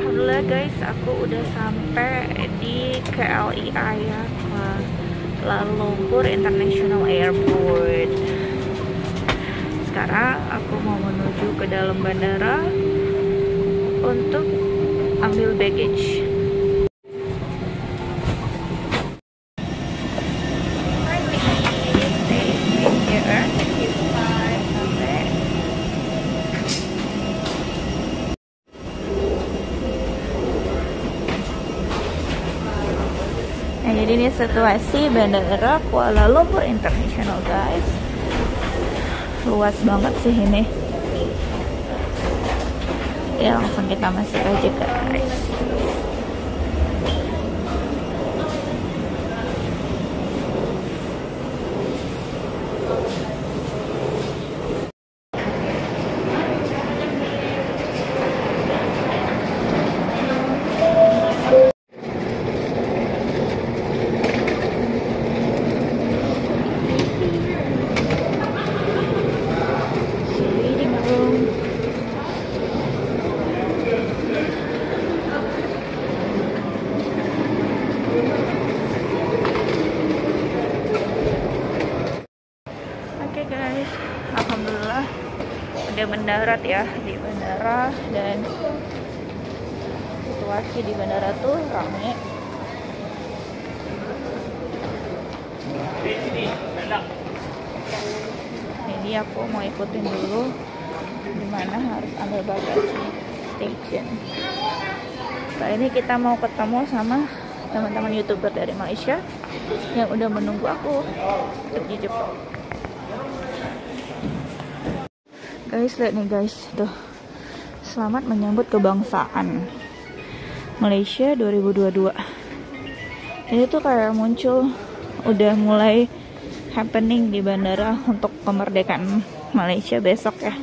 Alhamdulillah guys, aku udah sampai di KLIA ya, Kuala Lumpur International Airport. Sekarang aku mau menuju ke dalam bandara untuk ambil baggage. Nah, jadi ini situasi bandara Kuala Lumpur International guys. Luas banget sih ini. Ya langsung kita masuk aja guys. Guys, alhamdulillah udah mendarat ya di bandara, dan situasi di bandara tuh rame. Jadi aku mau ikutin dulu gimana harus ambil bagasi station. Setelah ini kita mau ketemu sama teman-teman YouTuber dari Malaysia yang udah menunggu aku untuk dijemput. Guys, lihat nih guys, tuh selamat menyambut kebangsaan Malaysia 2022. Ini tuh kayak muncul, udah mulai happening di bandara untuk kemerdekaan Malaysia besok ya.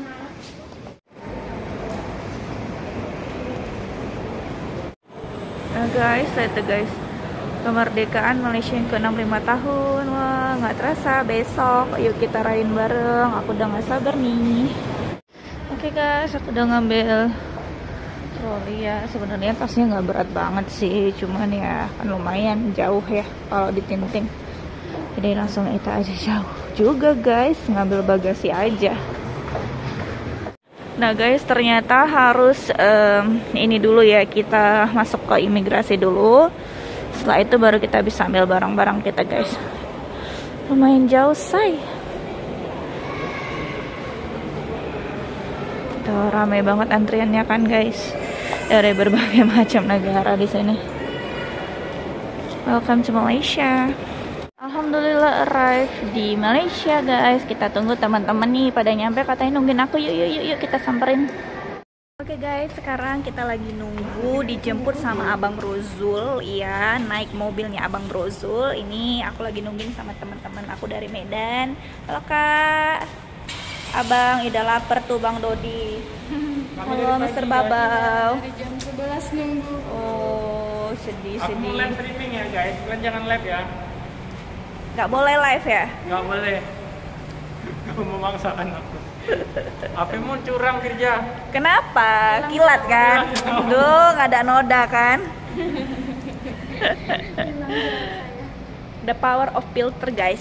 Nah guys, lihat tuh guys, kemerdekaan Malaysia yang ke-65 tahun. Wah, nggak terasa besok. Yuk kita rayain bareng. Aku udah nggak sabar nih. Oke guys, aku udah ngambil troli ya. Sebenarnya tasnya nggak berat banget sih, cuman ya kan lumayan jauh ya kalau ditinting. Jadi langsung kita aja jauh juga guys, ngambil bagasi aja. Nah guys, ternyata harus ini dulu ya, kita masuk ke imigrasi dulu. Setelah itu baru kita bisa ambil barang-barang kita guys. Lumayan jauh say. Tuh ramai banget antriannya kan guys, dari berbagai macam negara di sini. Welcome to Malaysia. Alhamdulillah arrive di Malaysia guys. Kita tunggu teman-teman nih pada nyampe, katanya nungguin aku. Yuk kita samperin. Oke guys, sekarang kita lagi nunggu dijemput sama Abang Rozul ya, naik mobilnya Abang Rozul. Ini aku lagi nungguin sama teman-teman aku dari Medan. Halo Kak. Abang udah lapar tuh Bang Dodi. Halo Mr. Babau. Dari jam 11 nunggu. Oh, sedih. Aku mau live streaming ya guys, kalian jangan live ya. Gak boleh live ya? Gak boleh. Kamu memaksakan aku. Apa mau curang kerja? Kenapa? Kilat kan? Duh, nggak ada noda kan? The power of filter guys.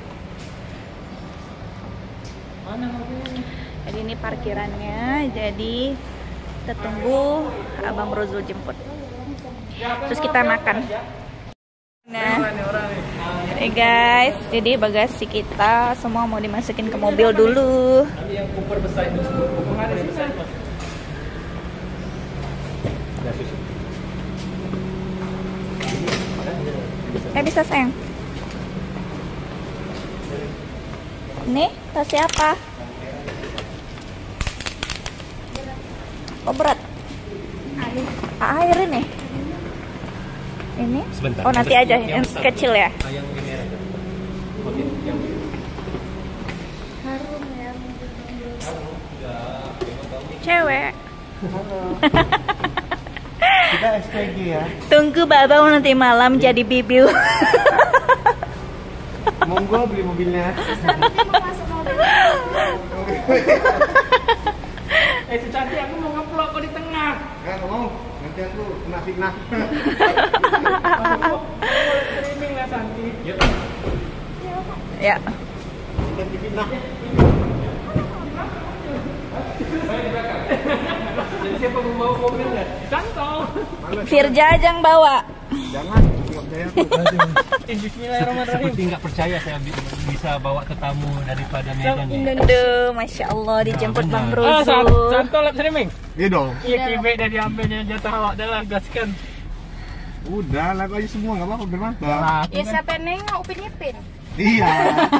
Mana mobilnya? Jadi ini parkirannya. Jadi kita tunggu Abang Rozul jemput. Terus kita makan. Nah, ini guys, jadi bagasi kita semua mau dimasukin ke mobil dulu. Yang kuper besar itu, kuper besar. Bisa sayang. Nih, tas siapa? Oh berat. Air ini. Ini? Sebentar. Oh nanti aja, yang kecil ya. Yang ini aja. Harum ya. Cewek. Kita SPG ya. Tunggu Babau nanti malam jadi bibil. Monggo beli mobilnya. Nanti mau masuk mobil. Cantik, aku mau ngeplok kok di tengah. nggak mau, nanti aku kena fitnah. Streaming lah Santi. Ya. Nanti fitnah. Jadi siapa membawa mobilnya? Santo. Firja aja yang bawa. Jangan, nggak percaya aku. Bismillahirrahmanirrahim. Seperti nggak percaya saya bisa bawa tetamu daripada Medan ya. Aduh, Masya Allah dijemput Bang Ah, Brozo. Santo lap streaming. Iya dong. Iya kibek dari ambilnya jatuh awak dah lah gaskan. Udah, lagu aja semua nggak apa-apa bermantap. Ya siapa nengok Upin Ipin. Iya.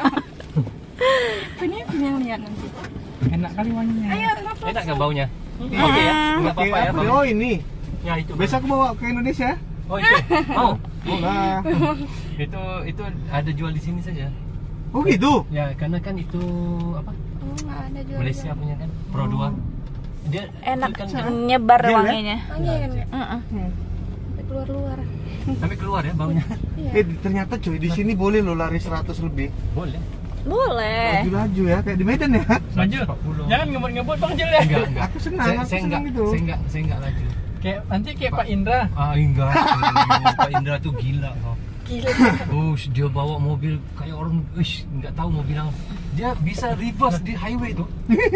Upin Ipin yang lihat nanti. Enak kali wanginya. Ayo, ngapus. Enak nggak baunya? Iya. Oke ya, nggak Oke, apa-apa ya. apa? Bang. Oh ini. Ya itu. Besok aku bawa ke Indonesia. Oh itu. Mau? Oh lah. Itu ada jual di sini saja. Oh gitu. Ya karena kan itu apa? Oh, nggak ada jual. Malaysia punya kan Pro 2. Dia Enak kan nyebar Gel, ya? wanginya. Wangi kan ya? Heeh. Sampai keluar-luar. sampai keluar ya baunya. Iya. Ternyata cuy di sini boleh lo lari 100 lebih. Boleh. Boleh. Laju-laju ya kayak di Medan ya. Maju. Jangan ngebut-ngebut Bang Jel ya. Enggak. Aku senang, aku senang itu. Saya enggak laju. Kayak nanti kayak Pak Indra. Ah enggak. Pak Indra tuh gila kok. Gila. Dia bawa mobil kayak orang, nggak tahu mau bilang. Dia bisa reverse di highway tuh.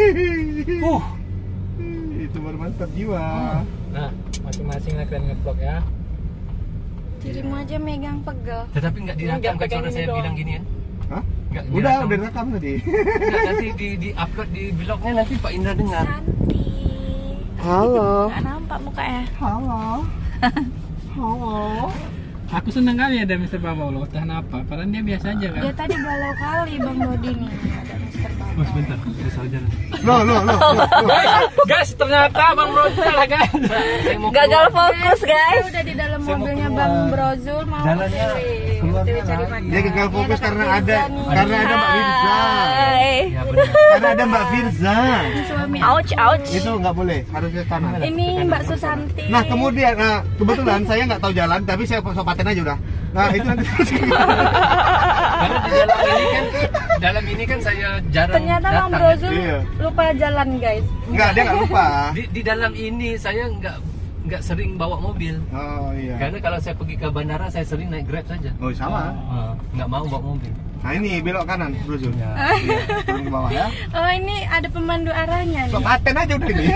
Itu baru mantap jiwa. Nah, masing-masing lah kalian nge-vlog ya. Dirimu aja megang pegel. Tetapi nggak direkam Enggak, kan pegang suara ini saya doang. bilang ginian. Hah? Enggak Udah rekam tadi. Enggak, nanti di upload di vlognya nanti Pak Indra dengar. Santi. Halo. Nggak nampak mukanya. Halo. Halo. Aku seneng kali ada Mr. Babau loh, tahan apa? Padahal dia biasa aja kan. Dia tadi galau kali Bang Dodi nih. Ada Mr. Baba. Oh sebentar, kita salah jalan. Loh. Guys, ternyata Bang Bro salah guys. Saya mau Gagal keluar. fokus Kita guys. udah di dalam Saya mau mobilnya keluar. Bang Brozul mau Jalannya keluarnya cari lari. makan. Dia gagal fokus Iya, karena Kak ada Firza nih. Mbak Firza. Hai. Ya benar. Karena ada Mbak Firza. Suami. Ouch, ouch. Itu nggak boleh, harus ke kanan. Ini Mbak Susanti. Nah kemudian, kebetulan saya nggak tahu jalan, tapi saya sopatin aja udah. Nah itu nanti Karena di dalam ini kan saya jarang Ternyata Bang datang. Brozul Iya. lupa jalan guys. nggak, dia nggak lupa. Di dalam ini saya nggak sering bawa mobil. Oh iya. Karena kalau saya pergi ke bandara saya sering naik Grab saja. Oh sama. Nggak mau bawa mobil. Nah ini belok kanan, Bro Zul. Ya. Iya, turun ke bawah ya. Oh ini ada pemandu arahnya nih. Sopatin aja udah ini.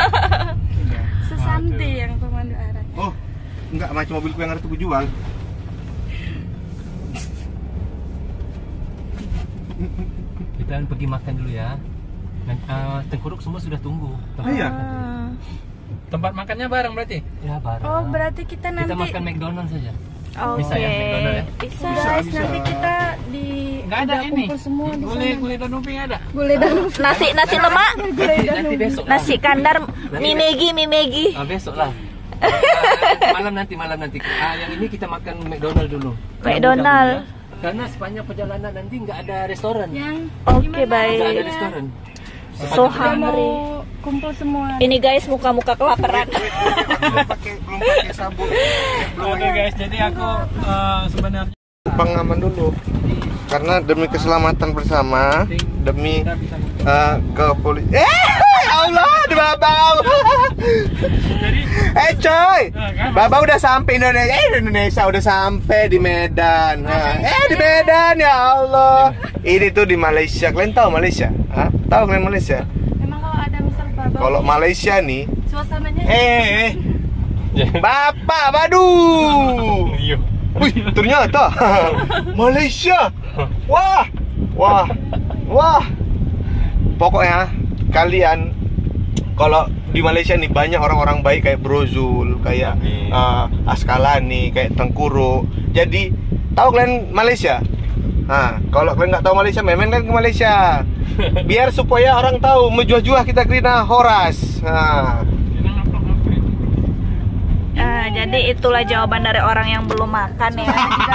Susanti yang pemandu arahnya. Oh, enggak, macam mobilku yang harus aku jual. Kita pergi makan dulu ya. Tengkuruk semua sudah tunggu. Oh iya. Tempat makannya bareng berarti? Ya bareng. Oh berarti kita nanti Kita makan McDonald saja. Oke. Bisa ya, McDonald ya? Bisa. guys bisa. nanti kita di Enggak ada udah ini. kumpul semua di Gulai sana. gulai dan umping ada. Gulai dan Nasi lemak, Nanti besok lah. nasi kandar, mie Maggi. Besok lah. Malam nanti. Yang ini kita makan McDonald dulu. McDonald. Ya. Karena sepanjang perjalanan nanti nggak ada restoran. yang Oke, gimana baik. Nggak ada ya? restoran. So Kita mau hungry. kumpul semua. Ini guys muka-muka kelaparan. belum pakai sabun. Oke guys, jadi aku sebenarnya Pengaman dulu. Karena demi keselamatan bersama, demi kepolisian. Allah, di Babau. Coy, Babau udah sampai Indonesia. Indonesia udah sampai di Medan. Di Medan ya Allah. Ini tuh di Malaysia. Kalian tahu Malaysia? Hah? Tahu kalian Malaysia? Memang kalau ada Mr. Baba. Kalau Malaysia nih, suasananya Bapak Badu. Wih, ternyata Malaysia. Wah. Pokoknya kalian kalau di Malaysia nih banyak orang-orang baik kayak Brozul, kayak Askalani, kayak Tengkuru. Jadi tahu kalian Malaysia? Nah, kalau kalian nggak tahu Malaysia, main kan ke Malaysia. Biar supaya orang tahu menjuah-juah kita kena horas. Nah. Jadi itulah jawaban dari orang yang belum makan ya.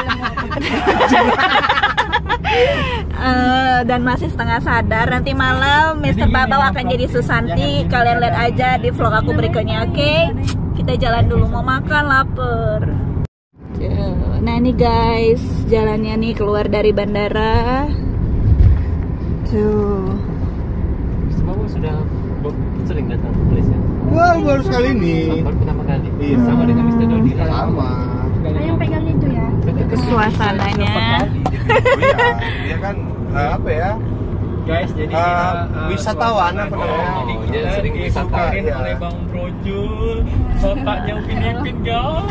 Dan masih setengah sadar. Nanti malam Mr. Babau akan jadi Susanti. Kalian lihat aja di vlog aku berikutnya, oke? Kita jalan dulu, mau makan, lapar. Nah ini guys, jalannya nih keluar dari bandara. Tuh. Semua sudah Sering datang ke Malaysia. Wah, baru sekali ini. Baru pertama kali. Iya. Sama dengan Mr. Dodi lah. Sama. Yang pegangnya itu ya. Suasananya. Oh iya, dia kan apa ya? Guys, jadi wisatawan apa namanya? Oh, dia sering wisata. Disamparin Iya. oleh Bang Brojul, bapaknya Upin Ipin guys.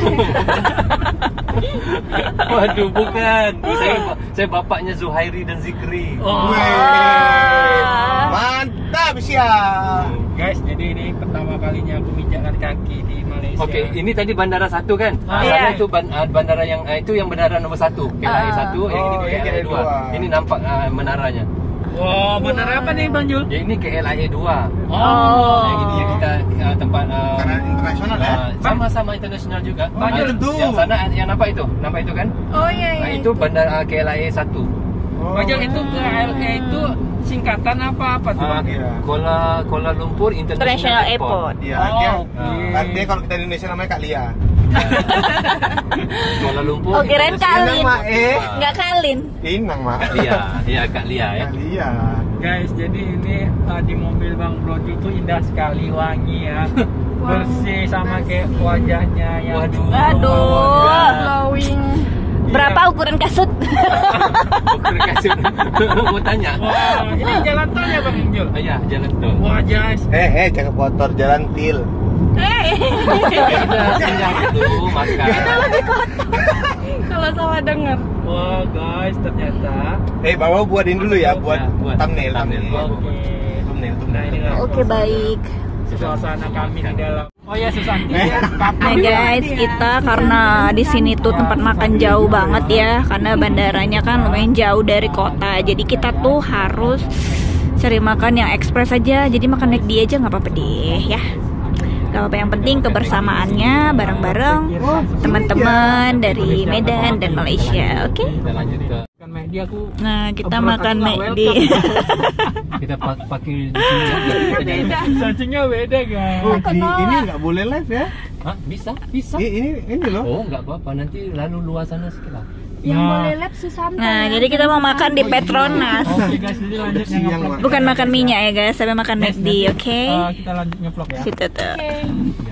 Waduh, bukan. Saya bapaknya Zuhairi dan Zikri. Wih, mantap siap. Guys, jadi ini pertama kalinya aku menginjakkan kaki di Malaysia. Oke, ini tadi bandara 1 kan? Iya. Sana itu bandara yang itu yang bandara nomor 1, KLIA 1, yang ini Oh, ini KLIA 2. KLIA 2. Ini nampak menaranya. Wah, benar apa nih Bang Jul? Ya ini KLIA 2. Oh. Yang ini yang kita tempat Karena internasional ya. sama-sama internasional juga. Banyak tentu. Yang sana yang nampak itu kan? Oh iya Nah, iya. itu bandara KLIA 1. Bang Jul, itu KLIA itu singkatan apa tuh Bang? Iya. Kuala Lumpur International Airport. Iya, Oh, dia oke. kan dia kalau kita di Indonesia namanya Kak Lia. Kuala Lumpur. Oh, kirain Kalin. Inang, Mak, Nggak Kalin. Inang, Mak. Kak Lia, iya Kak Lia ya. Kak Lia. Guys, jadi ini di mobil Bang Brojul tuh indah sekali, wangi ya. Bersih sama kayak wajahnya yang Waduh. Aduh. Glowing. Berapa ukuran kasut? Bukan kasut. Mau tanya. Wah, ini jalan tol ya Bang Jul? Iya, jalan tol. Wah, guys. Jangan kotor jalan til. Kita singgah dulu makan. Kalau sama denger. Wah, guys, ternyata. Bawa buatin dulu ya buat Ya, buat thumbnail. thumbnail. Oke. Thumbnail. Nah, inilah Oke, baik. suasana kami di dalam. Oh ya, Susanti. Nah guys, kita karena di sini tuh tempat makan jauh banget ya, karena bandaranya kan lumayan jauh dari kota. Jadi kita tuh harus cari makan yang ekspres aja. Jadi makan McD aja nggak apa-apa deh ya. Gak apa-apa, yang penting kebersamaannya bareng-bareng teman-teman dari Medan dan Malaysia. Oke? Kita lanjut ke Kan McD aku. Nah kita Obrolan makan juga McD. kita pakai di sini. Sancingnya beda, guys. Oh, ini nggak boleh live ya? Hah? Bisa. Ini loh. Oh, nggak apa-apa. Nanti lalu luas sana sekilas. Yang Nah. boleh lab Susanto. Nah jadi kita mau makan di Petronas. Oke guys, jadi lanjut Siang, ngevlog. Mak. Bukan makan minyak ya guys, tapi makan McD, oke? Kita lanjut ngevlog ya. Situ tuh. Oke.